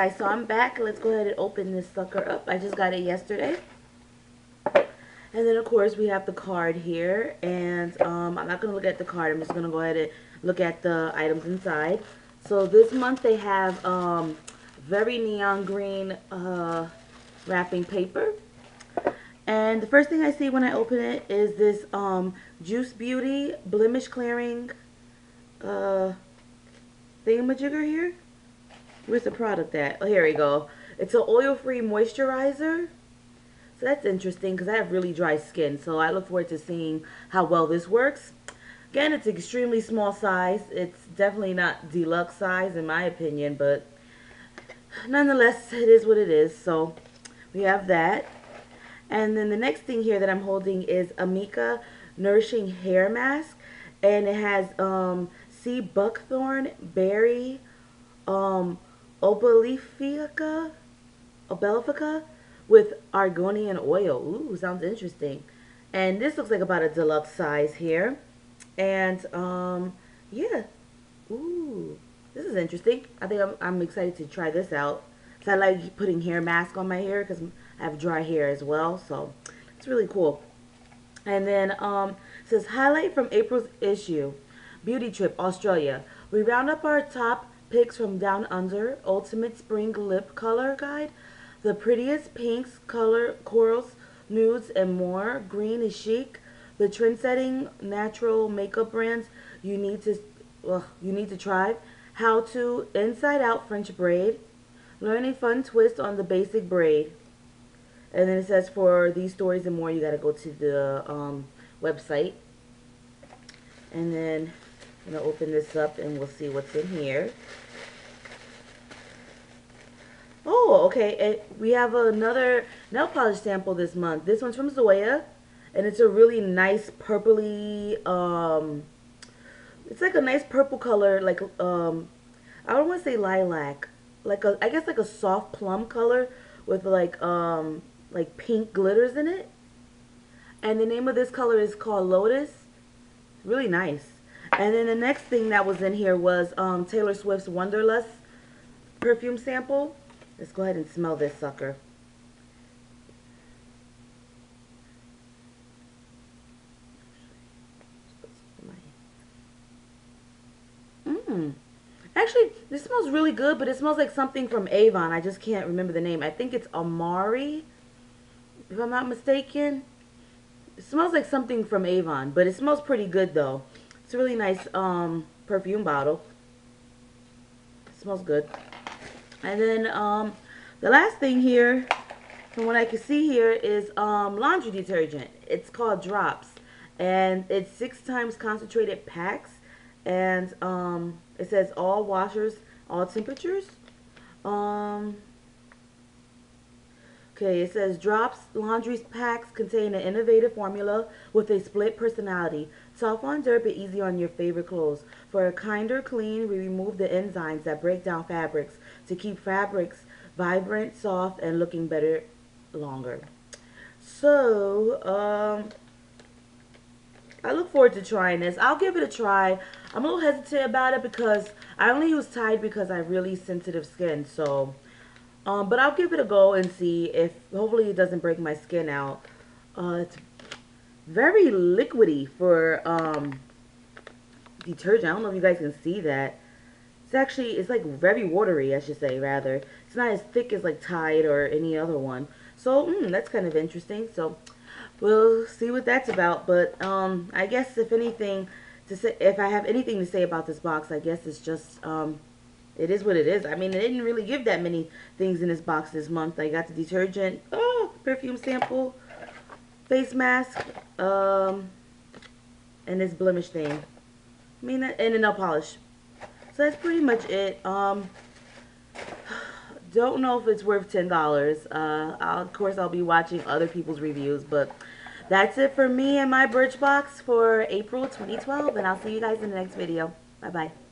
guys, so I'm back. Let's go ahead and open this sucker up. I just got it yesterday. And then of course we have the card here, and I'm not going to look at the card. I'm just going to go ahead and look at the items inside. So this month they have very neon green wrapping paper. And the first thing I see when I open it is this Juice Beauty blemish clearing thingamajigger here. Where's the product at? Oh, here we go. It's an oil-free moisturizer. So that's interesting because I have really dry skin. So I look forward to seeing how well this works. Again, it's extremely small size. It's definitely not deluxe size in my opinion, but nonetheless, it is what it is. So we have that. And then the next thing here that I'm holding is Amika Nourishing Hair Mask. And it has sea buckthorn, berry, obelifica with argonian oil. Ooh, sounds interesting. And this looks like about a deluxe size here. And yeah. Ooh, this is interesting. I think I'm excited to try this out. So I like putting hair mask on my hair because I have dry hair as well. So it's really cool. And then it says highlight from April's issue, Beauty Trip Australia. We round up our top picks from Down Under, Ultimate Spring Lip Color Guide, the prettiest pinks, color corals, nudes, and more. Green is chic. The trend-setting natural makeup brands you need to try. How to inside out French braid. Learn a fun twist on the basic braid. And then it says for these stories and more, you got to go to the website. And then I'm going to open this up and we'll see what's in here. Oh, okay. We have another nail polish sample this month. This one's from Zoya. And it's a really nice purpley, it's like a nice purple color, like, I don't want to say lilac. I guess like a soft plum color with like pink glitters in it. And the name of this color is called Lotus. Really nice. And then the next thing that was in here was Taylor Swift's Wonderlust perfume sample. Let's go ahead and smell this sucker. Actually, this smells really good, but it smells like something from Avon. I just can't remember the name. I think it's Amari, if I'm not mistaken. It smells like something from Avon, but it smells pretty good though. It's a really nice perfume bottle. It smells good. And then the last thing here, from what I can see here, is laundry detergent. It's called Drops, and it's 6 times concentrated packs. And it says all washers, all temperatures. Okay, it says Drops laundry packs contain an innovative formula with a split personality. Soft on dirt, but easy on your favorite clothes. For a kinder clean, we remove the enzymes that break down fabrics to keep fabrics vibrant, soft, and looking better longer. So, I look forward to trying this. I'll give it a try. I'm a little hesitant about it because I only use Tide because I have really sensitive skin. So, but I'll give it a go and see if, hopefully it doesn't break my skin out. It's very liquidy for detergent. I don't know if you guys can see that. It's like very watery, I should say, rather. It's not as thick as like Tide or any other one. So, that's kind of interesting. So, we'll see what that's about. But I guess if anything to say, if I have anything to say about this box, I guess it's just it is what it is. I mean, it didn't really give that many things in this box this month. I got the detergent, perfume sample, face mask, and this blemish thing. I mean, and a nail polish. So that's pretty much it. Don't know if it's worth $10. Of course, I'll be watching other people's reviews, but that's it for me and my Birchbox for April 2012, and I'll see you guys in the next video. Bye-bye.